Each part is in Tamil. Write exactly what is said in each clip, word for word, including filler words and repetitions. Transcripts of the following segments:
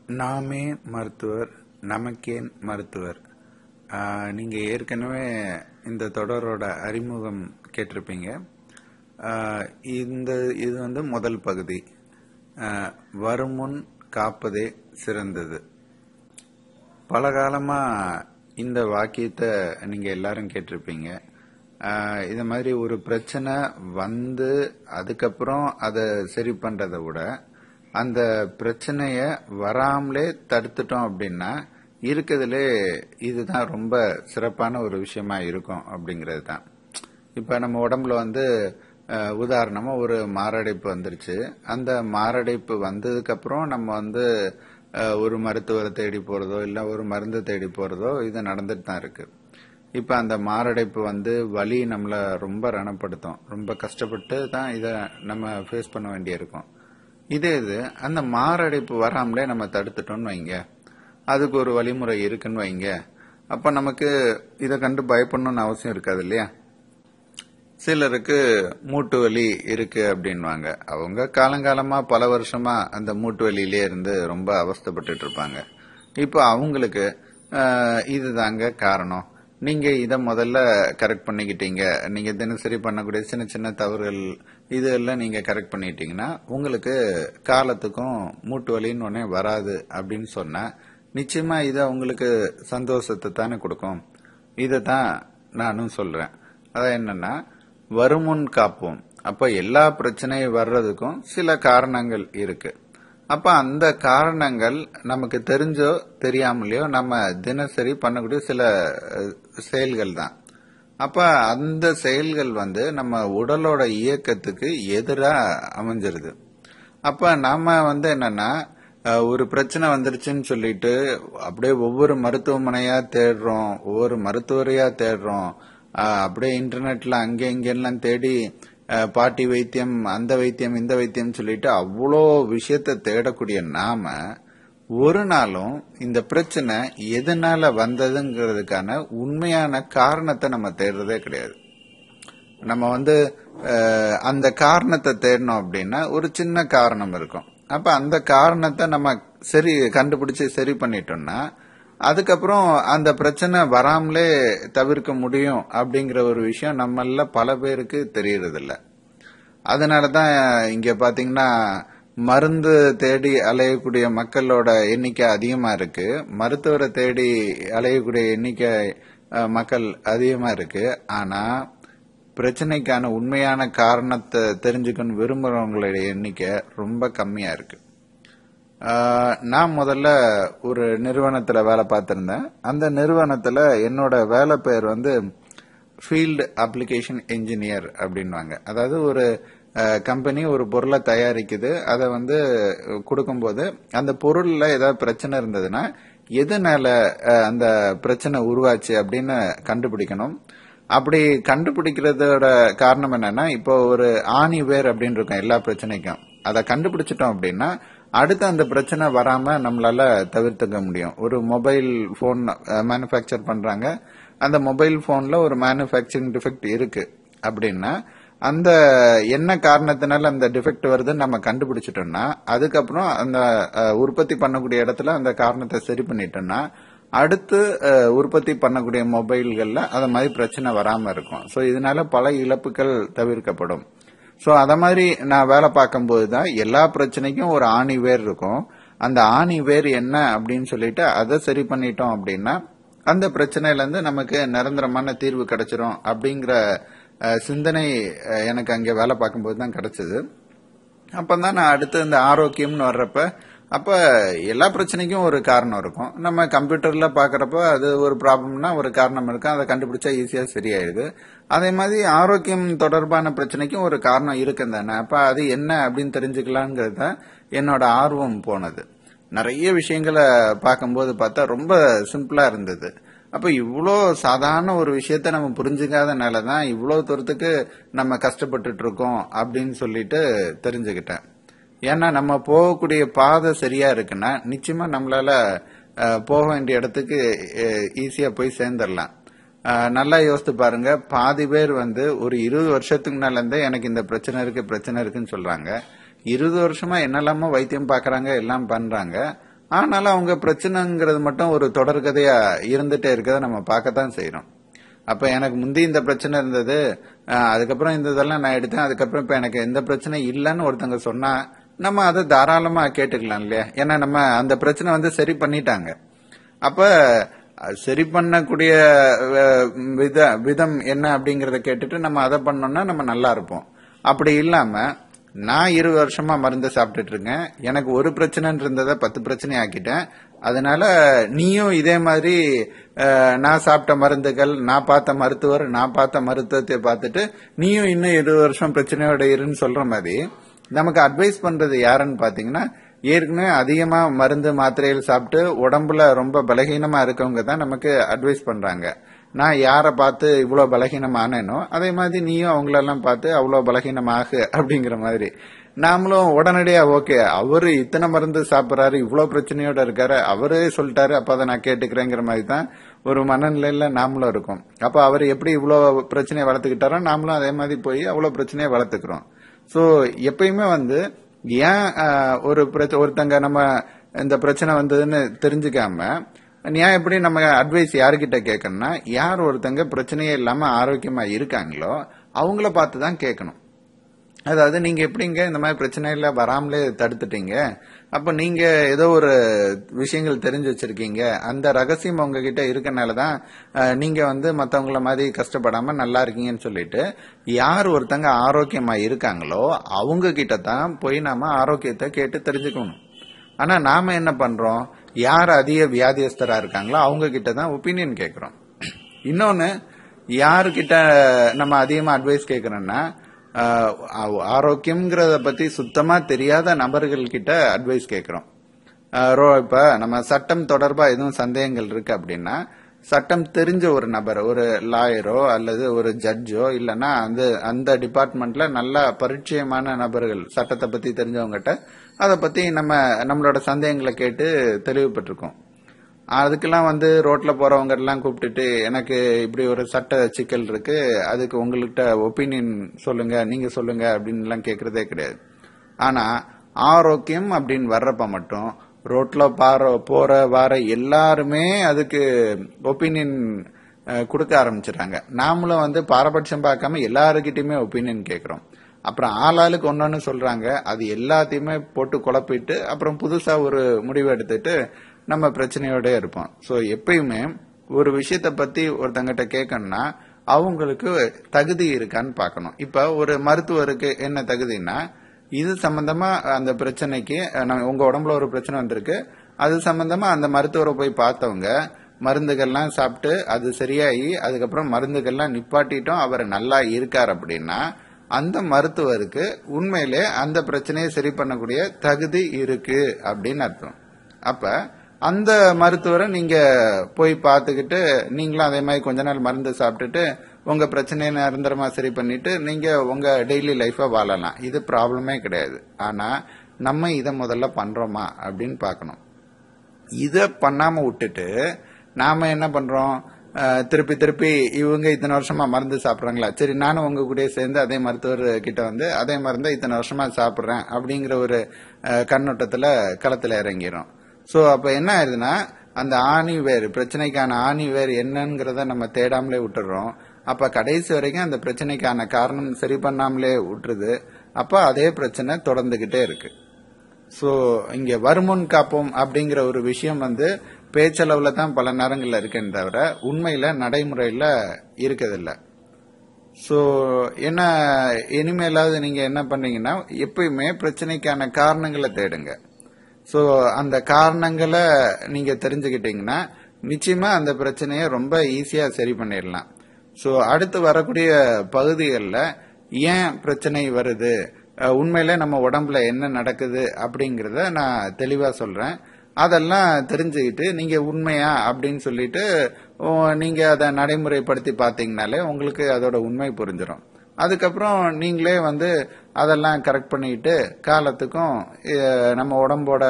நாமே மருத்துவர், நமக்கேன் மருத்துவர். ஆஹ், நீங்க ஏற்கனவே இந்த தொடரோட அறிமுகம் கேட்டிருப்பீங்க. ஆஹ், இந்த இது வந்து முதல் பகுதி. ஆஹ், வருமுன் காப்பதே சிறந்தது. பல காலமா இந்த வாக்கியத்தை நீங்க எல்லாரும் கேட்டிருப்பீங்க. ஆஹ், இது மாதிரி ஒரு பிரச்சனை வந்து அதுக்கப்புறம் அதை சரி பண்றதை விட அந்த பிரச்சனைய வராமலே தடுத்துட்டோம் அப்படின்னா இருக்கிறதுலே இதுதான் ரொம்ப சிறப்பான ஒரு விஷயமா இருக்கும் அப்படிங்கிறது தான். இப்ப நம்ம உடம்புல வந்து அஹ், உதாரணமா ஒரு மாரடைப்பு வந்துருச்சு. அந்த மாரடைப்பு வந்ததுக்கு அப்புறம் நம்ம வந்து அஹ், ஒரு மருத்துவரை தேடி போறதோ இல்ல ஒரு மருந்து தேடி போறதோ இது நடந்துட்டு தான் இருக்கு. இப்ப அந்த மாரடைப்பு வந்து வலி நம்மள ரொம்ப ரணப்படுத்தும். ரொம்ப கஷ்டப்பட்டு தான் இத நம்ம ஃபேஸ் பண்ண வேண்டியிருக்கும். இதே இது அந்த மாரடைப்பு வராமலே நம்ம தடுத்துட்டோம்னு வைங்க, அதுக்கு ஒரு வழிமுறை இருக்குன்னு வைங்க, அப்ப நமக்கு இதை கண்டு பயப்படணும்னு அவசியம் இருக்காது இல்லையா? சிலருக்கு மூட்டு வலி இருக்கு அப்படின்வாங்க. அவங்க காலங்காலமா பல வருஷமா அந்த மூட்டு வலியிலே இருந்து ரொம்ப அவஸ்தைப்பட்டுட்டு இருப்பாங்க. இப்ப அவங்களுக்கு ஆஹ், இதுதாங்க காரணம். நீங்க இத முதல்ல கரெக்ட் பண்ணிக்கிட்டீங்க. நீங்க தினசரி பண்ணக்கூடிய சின்ன சின்ன தவறுகள் இதெல்லாம் நீங்க கரெக்ட் பண்ணிட்டீங்கன்னா உங்களுக்கு காலத்துக்கும் மூட்டு வலின்னு ஒன்னே வராது அப்படின்னு சொன்னா நிச்சயமா இது உங்களுக்கு சந்தோஷத்தை தானே கொடுக்கும். இதைத்தான் நானும் சொல்றேன். அதான் என்னன்னா, வருமுன் காப்போம். அப்ப எல்லா பிரச்சனையும் வர்றதுக்கும் சில காரணங்கள் இருக்கு. அப்ப அந்த காரணங்கள் நமக்கு தெரிஞ்சோ தெரியாமலையோ நம்ம தினசரி பண்ணக்கூடிய சில அஹ், செயல்கள் தான். அப்ப அந்த செயல்கள் வந்து நம்ம உடலோட இயக்கத்துக்கு எதிரா அமைஞ்சிருது. அப்ப நாம வந்து என்னன்னா, அஹ், ஒரு பிரச்சனை வந்துருச்சுன்னு சொல்லிட்டு அப்படியே ஒவ்வொரு மருத்துவமனையா தேடுறோம், ஒவ்வொரு மருத்துவரையா தேடுறோம். அஹ், அப்படியே இன்டர்நெட்ல அங்கே இங்கெல்லாம் தேடி அஹ், பாட்டி வைத்தியம், அந்த வைத்தியம், இந்த வைத்தியம் சொல்லிட்டு அவ்வளோ விஷயத்தை தேடக்கூடிய நாம ஒரு நாளும் இந்த பிரச்சனை எதனால வந்ததுங்கிறதுக்கான உண்மையான காரணத்தை நம்ம தேடுறதே கிடையாது. நம்ம வந்து அஹ், அந்த காரணத்தை தேடணும் அப்படின்னா ஒரு சின்ன காரணம் இருக்கும். அப்ப அந்த காரணத்தை நம்ம சரி கண்டுபிடிச்சு சரி பண்ணிட்டோம்னா அதுக்கப்புறம் அந்த பிரச்சனை வராமலே தவிர்க்க முடியும் அப்படிங்கிற ஒரு விஷயம் நம்மள பல பேருக்கு தெரியறது இல்ல. அதனாலதான் இங்க பாத்தீங்கன்னா மருந்து தேடி அலையக்கூடிய மக்களோட எண்ணிக்கை அதிகமா இருக்கு. மருத்துவரை தேடி அலையக்கூடிய எண்ணிக்கை அஹ், மக்கள் அதிகமா இருக்கு. ஆனா பிரச்சனைக்கான உண்மையான காரணத்தை தெரிஞ்சுக்கணும் விரும்புறவங்களுடைய எண்ணிக்கை ரொம்ப கம்மியா இருக்கு. ஆஹ், நான் முதல்ல ஒரு நிறுவனத்துல வேலை பார்த்திருந்தேன். அந்த நிறுவனத்துல என்னோட வேலை பெயர் வந்து ஃபீல்டு அப்ளிகேஷன் என்ஜினியர் அப்படின்வாங்க. அதாவது ஒரு கம்பெனி ஒரு பொருளை தயாரிக்குது, அதை வந்து கொடுக்கும்போது அந்த பொருள்ல ஏதாவது பிரச்சனை இருந்ததுன்னா எதனால அஹ், அந்த பிரச்சனை உருவாச்சு அப்படின்னு கண்டுபிடிக்கணும். அப்படி கண்டுபிடிக்கிறதோட காரணம் என்னன்னா, இப்போ ஒரு ஆணி வேர் அப்படின்னு இருக்கும் எல்லா பிரச்சனைக்கும். அதை கண்டுபிடிச்சிட்டோம் அப்படின்னா அடுத்து அந்த பிரச்சனை வராம நம்மளால தவிர்த்துக்க முடியும். ஒரு மொபைல் போன் மேனுஃபேக்சர் பண்றாங்க, அந்த மொபைல் போன்ல ஒரு மேனுஃபேக்சரிங் டிஃபெக்ட் இருக்கு அப்படின்னா அந்த என்ன காரணத்தினால அந்த டிஃபெக்ட் வருதுன்னு நம்ம கண்டுபிடிச்சிட்டோம்னா அதுக்கப்புறம் அந்த அஹ், உற்பத்தி பண்ணக்கூடிய இடத்துல அந்த காரணத்தை சரி பண்ணிட்டோம்னா அடுத்து அஹ், உற்பத்தி பண்ணக்கூடிய மொபைல்கள்ல அத மாதிரி பிரச்சனை வராம இருக்கும். சோ இதனால பல இழப்புகள் தவிர்க்கப்படும். சோ அத மாதிரி நான் வேலை பார்க்கும்போது தான் எல்லா பிரச்சனைக்கும் ஒரு ஆணி வேர் இருக்கும். அந்த ஆணி வேர் என்ன அப்படின்னு சொல்லிட்டு அதை சரி பண்ணிட்டோம் அப்படின்னா அந்த பிரச்சனையில இருந்து நமக்கு நிரந்தரமான தீர்வு கிடைச்சிரும் அப்படிங்கிற அஹ், சிந்தனை அஹ், எனக்கு அங்க வேலை பார்க்கும்போது தான் கிடைச்சது. அப்பதான் நான் அடுத்து இந்த ஆரோக்கியம்னு வர்றப்ப அப்ப எல்லா பிரச்சனைக்கும் ஒரு காரணம் இருக்கும். நம்ம கம்ப்யூட்டர்ல பாக்குறப்ப அது ஒரு ப்ராப்ளம்னா ஒரு காரணம் இருக்கும், அதை கண்டுபிடிச்சா ஈஸியா சரியாயிடுது. அதே மாதிரி ஆரோக்கியம் தொடர்பான பிரச்சனைக்கும் ஒரு காரணம் இருக்கு தானே. அப்ப அது என்ன அப்படின்னு தெரிஞ்சுக்கலாங்கிறது தான் என்னோட ஆர்வம் போனது. நிறைய விஷயங்களை பார்க்கும்போது பார்த்தா ரொம்ப சிம்பிளா இருந்தது. அப்ப இவ்வளோ சாதாரண ஒரு விஷயத்த நம்ம புரிஞ்சுக்காதனாலதான் இவ்வளவு தூரத்துக்கு நம்ம கஷ்டப்பட்டுட்டு இருக்கோம் அப்படின்னு சொல்லிட்டு தெரிஞ்சுக்கிட்டேன். ஏன்னா நம்ம போகக்கூடிய பாதை சரியா இருக்குன்னா நிச்சயமா நம்மளால அஹ், போக வேண்டிய இடத்துக்கு ஈஸியா போய் சேர்ந்துடலாம். அஹ், நல்லா யோசித்து பாருங்க. பாதி பேர் வந்து ஒரு இருபது வருஷத்துக்கு முன்னால இருந்தே எனக்கு இந்த பிரச்சனை இருக்கு பிரச்சனை இருக்குன்னு சொல்றாங்க. இருபது வருஷமா என்னெல்லாமோ வைத்தியம் பாக்குறாங்க, எல்லாம் பண்றாங்க. ஆனாலும் அவங்க பிரச்சனைங்கிறது மட்டும் ஒரு தொடர்கதையா இருந்துட்டே இருக்கிறத நம்ம பார்க்கத்தான் செய்யறோம். அப்ப எனக்கு முந்தி இந்த பிரச்சனை இருந்தது, அதுக்கப்புறம் இந்த இதெல்லாம் நான் எடுத்தேன், அதுக்கப்புறம் இப்ப எனக்கு எந்த பிரச்சனை இல்லைன்னு ஒருத்தங்க சொன்னா நம்ம அதை தாராளமா கேட்டுக்கலாம் இல்லையா? ஏன்னா நம்ம அந்த பிரச்சனை வந்து சரி பண்ணிட்டாங்க. அப்ப சரி பண்ணக்கூடிய வித விதம் என்ன அப்படிங்கறத கேட்டுட்டு நம்ம அதை பண்ணோம்னா நம்ம நல்லா இருப்போம். அப்படி இல்லாம நான் இரு வருஷமா மருந்து சாப்பிட்டுட்டு இருக்கேன், எனக்கு ஒரு பிரச்சனை இருந்ததை பத்து பிரச்சனை ஆக்கிட்டேன், அதனால நீயும் இதே மாதிரி நான் சாப்பிட்ட மருந்துகள், நான் பார்த்த மருத்துவர், நான் பார்த்த மருத்துவத்தை பார்த்துட்டு நீயும் இன்னும் இரு வருஷம் பிரச்சனையோட இருன்னு சொல்ற மாதிரி நமக்கு அட்வைஸ் பண்றது யாருன்னு பாத்தீங்கன்னா, ஏற்கனவே அதிகமா மருந்து மாத்திரைகள் சாப்பிட்டு உடம்புல ரொம்ப பலகீனமா இருக்கவங்க தான் நமக்கு அட்வைஸ் பண்றாங்க. நான் யாரை பார்த்து இவ்வளவு பலகீனமானேனோ அதே மாதிரி நீயும் அவங்களெல்லாம் பார்த்து அவ்வளவு பலகீனமாக அப்படிங்கிற மாதிரி நாமளும் உடனடியா ஓகே அவரு இத்தனை மருந்து சாப்பிடறாரு, இவ்வளவு பிரச்சனையோட இருக்காரு, அவரே சொல்லிட்டாரு, அப்ப அதை நான் கேட்டுக்கிறேங்கிற மாதிரி தான் ஒரு மனநிலையில நாமளும் இருக்கும். அப்ப அவர் எப்படி இவ்வளவு பிரச்சனையை வளர்த்துக்கிட்டாரோ நாமளும் அதே மாதிரி போய் அவ்வளவு பிரச்சனையை வளர்த்துக்கிறோம். சோ எப்பயுமே வந்து ஏன் ஒரு ஒருத்தங்க நம்ம இந்த பிரச்சனை வந்ததுன்னு தெரிஞ்சுக்காம ஏன் எப்படி நம்ம அட்வைஸ் யாருக்கிட்ட கேட்கணும்னா, யார் ஒருத்தங்க பிரச்சனையே இல்லாம ஆரோக்கியமா இருக்காங்களோ அவங்கள பார்த்துதான் கேட்கணும். அதாவது நீங்க எப்படிங்க இந்த மாதிரி பிரச்சனையில வராமலே தடுத்துட்டீங்க, அப்ப நீங்க ஏதோ ஒரு விஷயங்கள் தெரிஞ்சு வச்சிருக்கீங்க, அந்த ரகசியம் உங்ககிட்ட இருக்கனாலதான் நீங்க வந்து மத்தவங்கள மாதிரி கஷ்டப்படாம நல்லா இருக்கீங்கன்னு சொல்லிட்டு யார் ஒருத்தங்க ஆரோக்கியமா இருக்காங்களோ அவங்க கிட்ட தான் போய் நாம ஆரோக்கியத்தை கேட்டு தெரிஞ்சுக்கணும். ஆனா நாம என்ன பண்றோம், யார் அதிக வியாதியஸ்தரா இருக்காங்களோ அவங்க கிட்ட தான் ஒப்பீனியன் கேட்கிறோம். இன்னொன்னு, யாருக்கிட்ட நம்ம அதிகமா அட்வைஸ் கேட்கறோம்னா ஆரோக்கியம்ங்கிறத பத்தி சுத்தமா தெரியாத நபர்கள் கிட்ட அட்வைஸ் கேட்கிறோம். இப்ப நம்ம சட்டம் தொடர்பா எதுவும் சந்தேகங்கள் இருக்கு அப்படின்னா சட்டம் தெரிஞ்ச ஒரு நபர், ஒரு லாயரோ அல்லது ஒரு ஜட்ஜோ இல்லைன்னா அந்த அந்த டிபார்ட்மெண்ட்ல நல்ல பரிச்சயமான நபர்கள், சட்டத்தை பத்தி தெரிஞ்சவங்ககிட்ட அதை பத்தி நம்ம நம்மளோட சந்தேகங்களை கேட்டு தெளிவுபட்டிருக்கோம். அதுக்கெல்லாம் வந்து ரோட்ல போறவங்க எல்லாம் கூப்பிட்டுட்டு எனக்கு இப்படி ஒரு சட்ட சிக்கல் இருக்கு, அதுக்கு உங்கள்கிட்ட ஒப்பீனியன் சொல்லுங்க, நீங்க சொல்லுங்க அப்படின்னு எல்லாம் கேட்கறதே கிடையாது. ஆனா ஆரோக்கியம் அப்படின்னு வர்றப்ப மட்டும் ரோட்ல பார போற வார எல்லாருமே அதுக்கு ஒப்பீனியன் கொடுக்க ஆரம்பிச்சிடறாங்க. நாமளும் வந்து பாரபட்சம் பார்க்காம எல்லாருக்கிட்டையுமே ஒப்பீனியன் கேட்கிறோம். அப்புறம் ஆளாளுக்கு ஒன்னொன்னு சொல்றாங்க, அது எல்லாத்தையுமே போட்டு குழப்பிட்டு அப்புறம் புதுசா ஒரு முடிவு எடுத்துட்டு நம்ம பிரச்சனையோட இருப்போம். சோ எப்பயுமே ஒரு விஷயத்த பத்தி ஒருத்தங்கிட்ட கேட்கணும்னா அவங்களுக்கு தகுதி இருக்கான்னு பாக்கணும். இப்ப ஒரு மருத்துவருக்கு என்ன தகுதினா, இது சம்பந்தமா அந்த பிரச்சனைக்கு உங்க உடம்புல ஒரு பிரச்சனை வந்திருக்கு, அது சம்பந்தமா அந்த மருத்துவரை போய் பார்த்தவங்க மருந்துகள்லாம் சாப்பிட்டு அது சரியாகி அதுக்கப்புறம் மருந்துகள்லாம் நிப்பாட்டிட்டோம், அவர் நல்லா இருக்கார் அப்படின்னா அந்த மருத்துவருக்கு உண்மையிலே அந்த பிரச்சனையை சரி பண்ணக்கூடிய தகுதி இருக்கு அப்படின்னு அர்த்தம். அப்ப அந்த மருத்துவரை நீங்க போய் பார்த்துக்கிட்டு நீங்களும் அதே மாதிரி கொஞ்ச நாள் மருந்து சாப்பிட்டுட்டு உங்க பிரச்சனையை நிரந்தரமா சரி பண்ணிட்டு நீங்க உங்க டெய்லி லைஃப வாழலாம், இது ப்ராப்ளமே கிடையாது. ஆனா நம்ம இதை முதல்ல பண்றோமா அப்படின்னு பார்க்கணும். இத பண்ணாம விட்டுட்டு நாம என்ன பண்றோம், திருப்பி திருப்பி இவங்க இத்தனை வருஷமா மருந்து சாப்பிடுறாங்களா, சரி நானும் உங்க கூட சேர்ந்து அதே மருத்துவர் கிட்ட வந்து அதே மருந்தை இத்தனை வருஷமா சாப்பிடுறேன் அப்படிங்கிற ஒரு கண்ணோட்டத்துல களத்துல இறங்கிடும். சோ அப்ப என்ன ஆயிருதுன்னா, அந்த ஆணி வேறு பிரச்சனைக்கான ஆணி வேறு என்னங்கிறத நம்ம தேடாமலே விட்டுறோம். அப்ப கடைசி வரைக்கும் அந்த பிரச்சனைக்கான காரணம் சரி பண்ணாமலே விட்டுருது. அப்ப அதே பிரச்சனை தொடர்ந்துகிட்டே இருக்கு. சோ இங்க வருமுன் காப்போம் அப்படிங்கிற ஒரு விஷயம் வந்து பேச்சளவுல தான் பல நேரங்கள்ல இருக்குன்னு தவிர உண்மையில நடைமுறையில இருக்கதில்லை. சோ என்ன இனிமேலாவது நீங்க என்ன பண்றீங்கன்னா, எப்பயுமே பிரச்சனைக்கான காரணங்களை தேடுங்க. சோ அந்த காரணங்களை நீங்க தெரிஞ்சுக்கிட்டீங்கன்னா நிச்சயமா அந்த பிரச்சனையை ரொம்ப ஈஸியா சரி பண்ணிடலாம். சோ அடுத்து வரக்கூடிய பகுதிகளில் ஏன் பிரச்சனை வருது, உண்மையில நம்ம உடம்புல என்ன நடக்குது அப்படிங்கறத நான் தெளிவா சொல்றேன். அதெல்லாம் தெரிஞ்சுக்கிட்டு நீங்க உண்மையா அப்படின்னு சொல்லிட்டு நீங்க அதை நடைமுறைப்படுத்தி பாத்தீங்கன்னாலே உங்களுக்கு அதோட உண்மை புரிஞ்சிடும். அதுக்கப்புறம் நீங்களே வந்து அதெல்லாம் கரெக்ட் பண்ணிட்டு காலத்துக்கும் நம்ம உடம்போட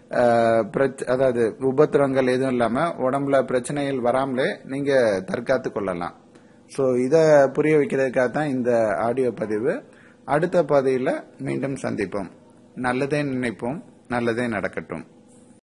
அதாவது உபத்திரங்கள் எதுவும் இல்லாம உடம்புல பிரச்சனைகள் வராமலே நீங்க தற்காத்து கொள்ளலாம். சோ இத புரிய வைக்கிறதுக்காக தான் இந்த ஆடியோ பதிவு. அடுத்த பதிவுல மீண்டும் சந்திப்போம். நல்லதே நினைப்போம், நல்லதே நடக்கட்டும்.